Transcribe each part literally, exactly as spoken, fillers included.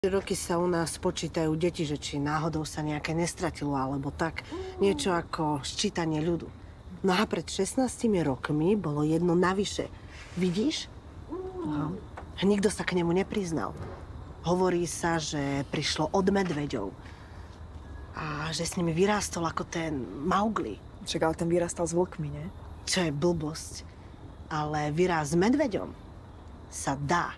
Roky sa u nás počítajú deti, že či náhodou sa nejaké nestratilo, alebo tak. Niečo ako sčítanie ľudu. No a pred šestnástimi rokmi bolo jedno navyše. Vidíš? Aha. Nikto sa k nemu nepriznal. Hovorí sa, že prišlo od medveďov. A že s nimi vyrástol ako ten Mowgli. Však ale ten vyrastal s vlkmi, nie? Čo je blbosť. Ale vyráz s medveďom sa dá.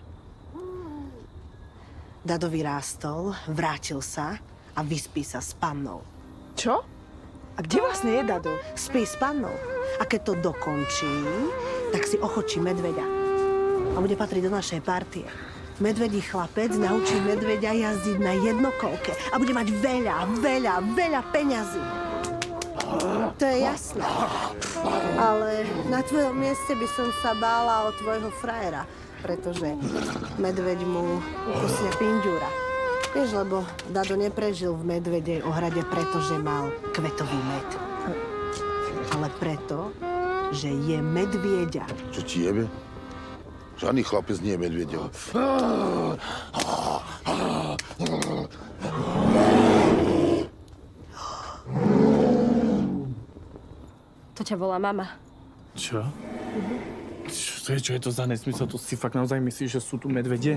Dado vyrástol, vrátil sa a vyspí sa s pannou. Čo? A kde vlastne je Dado? Spí s pannou. A keď to dokončí, tak si ochočí medveďa. A bude patriť do našej partie. Medvedí chlapec naučí medveďa jazdiť na jednokolke a bude mať veľa, veľa, veľa peňazí. To je jasné. Ale na tvojom mieste by som sa bála o tvojho frajera. Pretože medveď mu ukusne pinďúra. Vieš, lebo Dado neprežil v medvedej ohrade, pretože mal kvetový med. Ale preto, že je medvieďa. Čo ti jebe? Žiadny chlapec nie je medvieďa. To ťa volá mama. Čo? Mhm. Čo je, čo je to za nesmysel? To si fakt naozaj myslíš, že sú tu medvede?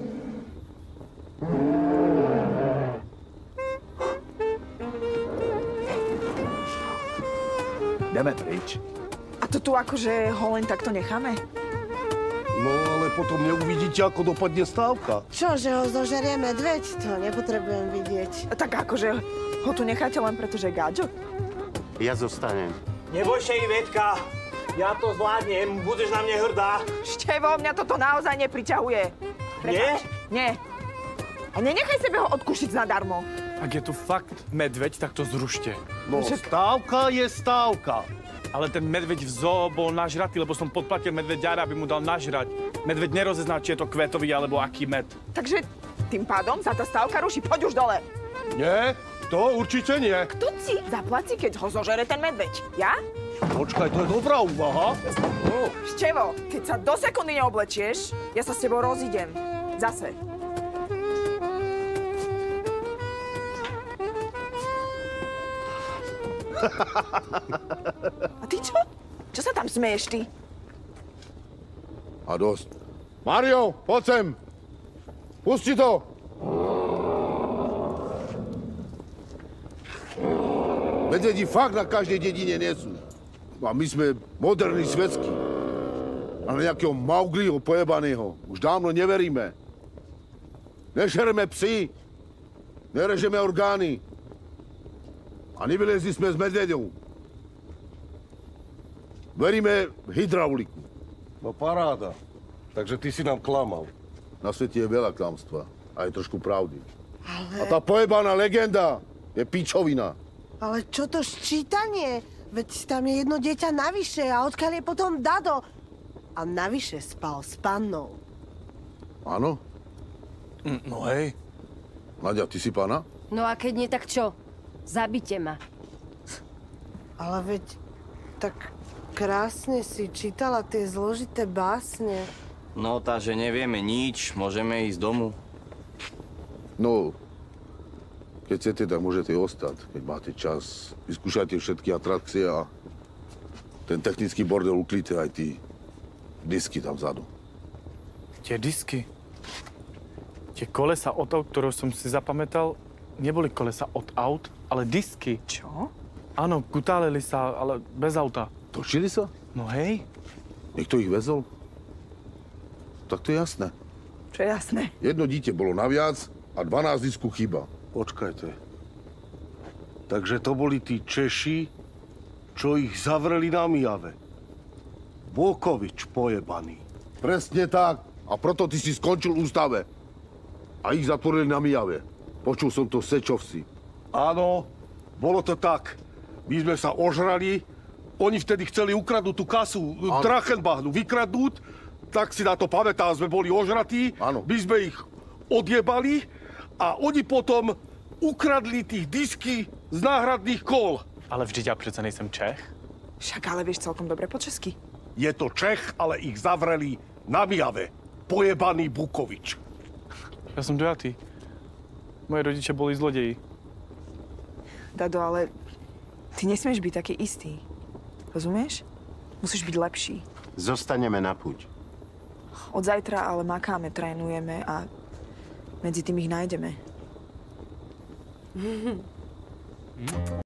Ideme preč. A to tu akože ho len takto necháme? No, ale potom neuvidíte, ako dopadne stávka. Čo, že ho zožerie medveď? To nepotrebujem vidieť. A tak akože ho tu necháte len preto, že je gáďo? Ja zostanem. Neboj sa, Ivetka. Ja to zvládnem. Budeš na mne hrdá. Števo, mňa toto naozaj nepriťahuje. Nie? Nie. A nenechaj sebe ho odkúšiť zadarmo. Ak je tu fakt medveď, tak to zrušte. No, stávka je stávka. Ale ten medveď v zoo bol nažratý, lebo som podplatil medveďára, aby mu dal nažrať. Medveď nerozezná, či je to kvetový alebo aký med. Takže tým pádom sa tá stávka ruší. Poď už dole. Nie, to určite nie. Kto si zaplatí, keď ho zožere ten medveď? Ja? Počkaj, to je dobrá úvaha. No. Števo, keď sa do sekundy neoblečieš, ja sa s tebou rozídem. Zase. A ty čo? Čo sa tam smeješ ty? A dosť. Mario, poď sem. Pusti to. Medvedi fakt na každej dedine nie sú. A my sme moderní svetskí. A na nejakého Mowgliho pojebaného už dávno neveríme. Nežereme psy, nerežeme orgány. A nevylezli sme s medveďou. Veríme v hydrauliku. No paráda. Takže ty si nám klamal. Na svete je veľa klamstva. A je trošku pravdy. Ale... A tá pojebaná legenda je pičovina. Ale čo to ščítanie? Veď tam je jedno dieťa navyše a odkiaľ je potom Dado? A navyše spal s pannou. Áno? No hej. Nadia, ty si pána? No a keď nie, tak čo? Zabite ma. Ale veď tak krásne si čítala tie zložité básne. No, takže nevieme nič, môžeme ísť domu. No, keď chcete, tak môžete ostať, keď máte čas. Vyskúšajte všetky atrakcie a ten technický bordel uklíte aj tí disky tam vzadu. Tie disky? Tie kolesa od aut, ktoré som si zapamätal, neboli kolesa od aut, ale disky. Čo? Áno, kutáleli sa, ale bez auta. Točili sa? No hej. Niekto ich vezol? Tak to je jasné. Čo je jasné? Jedno dieťa bolo naviac a dvanásť disku chýba. Počkajte. Takže to boli tí Češi, čo ich zavreli na Mijave. Vlkovič pojebaný. Presne tak. A proto ty si skončil v ústave. A ich zatvorili na Mijave. Počul som to v Sečovsi. Áno, bolo to tak. My sme sa ožrali, oni vtedy chceli ukradnúť tú kasu Drachenbachnu, vykradnúť, tak si na to pamätám, sme boli ožratí, Áno. my sme ich odjebali a oni potom ukradli tých disky z náhradných kol. Ale vždyť ja přece nejsem Čech. Však ale vieš celkom dobre po česky. Je to Čech, ale ich zavreli na Mijave. Pojebaný Bukovič. Ja som dojatý. Moji rodičia boli zlodeji. Dado, ale ty nesmieš byť taký istý. Rozumieš? Musíš byť lepší. Zostaneme na púť. Od zajtra ale makáme, trénujeme a medzi tým ich nájdeme.